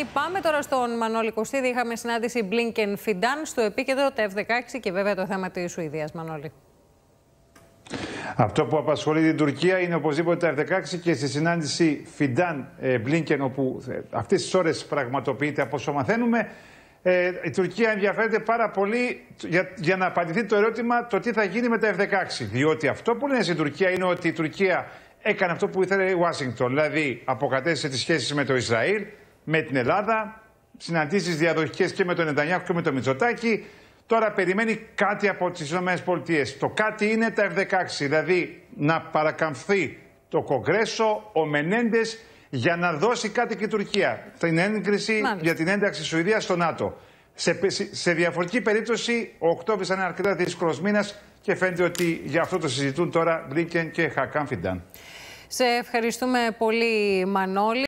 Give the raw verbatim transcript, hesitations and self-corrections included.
Πάμε τώρα στον Μανώλη Κωστίδη. Είχαμε συνάντηση Blinken-Fidan στο επίκεντρο τα εφ δεκαέξι και βέβαια το θέμα της Σουηδίας. Μανώλη. Αυτό που απασχολεί την Τουρκία είναι οπωσδήποτε τα εφ δεκαέξι και στη συνάντηση Fidan-Blinken, όπου αυτές τις ώρες πραγματοποιείται, από όσο μαθαίνουμε, ε, η Τουρκία ενδιαφέρεται πάρα πολύ για, για να απαντηθεί το ερώτημα το τι θα γίνει με τα εφ δεκαέξι. Διότι αυτό που λένε στην Τουρκία είναι ότι η Τουρκία έκανε αυτό που ήθελε η Ουάσιγκτον, δηλαδή αποκατέστησε τις σχέσεις με το Ισραήλ, με την Ελλάδα, συναντήσεις διαδοχικές και με τον Νετανιάχου και με τον Μητσοτάκη. Τώρα περιμένει κάτι από τις ΗΠΑ. Το κάτι είναι τα εφ δεκαέξι, δηλαδή να παρακαμφθεί το Κογκρέσο, ο Μενέντες, για να δώσει κάτι και η Τουρκία. Την έγκριση Μάλιστα. για την ένταξη της Σουηδίας στο ΝΑΤΟ. Σε, σε διαφορετική περίπτωση, ο Οκτώβρης θα είναι αρκετά δύσκολος μήνας και φαίνεται ότι για αυτό το συζητούν τώρα Blinken και Hakan Fidan. Σε ευχαριστούμε πολύ, Μανώλη.